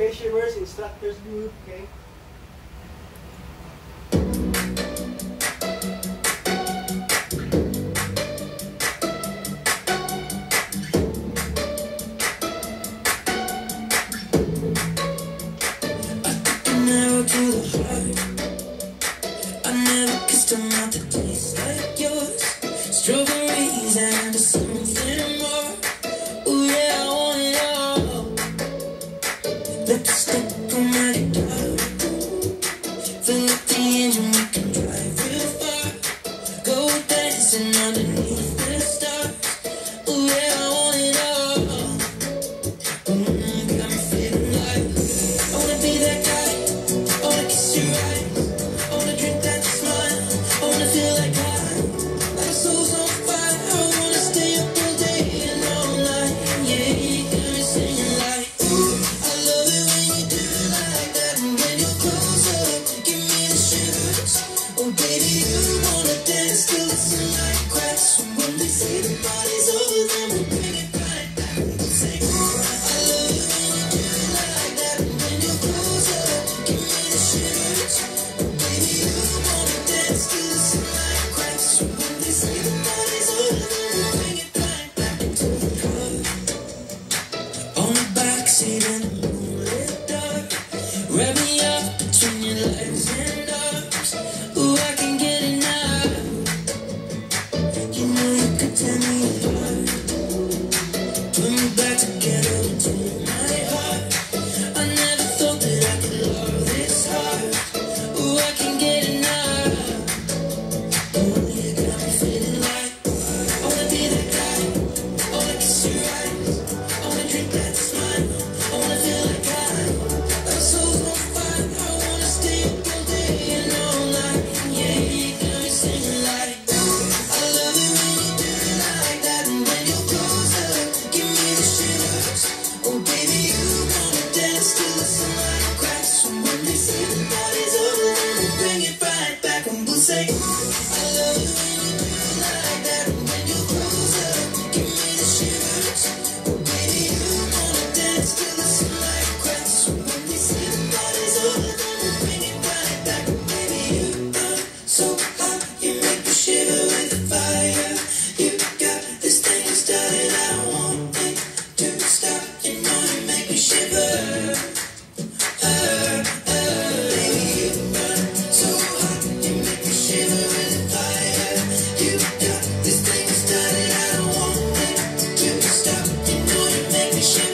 Okay, Shivers, instructors group, okay? To the heart, I never kissed a mouth that tastes like yours. Strawberries and something more. Ooh yeah, I want it all. Lipstick on my guitar. Fill up the engine, we can drive real far. Go dancing underneath the stars. Ooh yeah, I want it all. Got me feeling like I wanna be that guy. I wanna kiss your eyes, I wanna drink that smile, I wanna feel like our souls on fire. I wanna stay up all day and all night. Yeah, you got me singing like, ooh, I love it when you do it like that. And when you're closer, give me the shivers. Oh baby, you wanna dance till the sunlight cracks. And when they say the party's over, then we'll bring it right back. We'll say, ooh, I love it when you do it like that. And when you're closer, give me the shivers. Oh baby, you wanna dance till the sunlight cracks. And when they say the party's over, then we'll bring it right back into the car. On the backseat in the moonlit dark. Wrap me up between your legs and arms. Ooh, I can get it now. You know you could tear me apart. Put me back together into my heart. I never thought that I could love this hard. Ooh, I can get it now. Ooh, you got me feeling like I wanna be that guy. I wanna kiss your eyes. I wanna drink that smile. I wanna feel like our souls on fire. I wanna stay up all day and all night. Yeah, you got me singing like, ooh, I love it when you do it like that. And when you're closer, give me the shivers. Oh baby, you wanna dance till the sunlight cracks. And when they say the party's over, then we'll bring it right back. And we'll say, ooh, I love it when you do it like that. And when you're closer, give me the shivers. Oh baby, you wanna dance till the sunlight cracks. And when they say the party's over, then we'll bring it right back. And baby, you are so hot, you make me shiver with the fire. You got this thing started, I want it to stop. You know you make me shiver. Baby, you are so hot, you make me shiver with the fire. You got this thing started, I want it to stop. You know you make me shiver.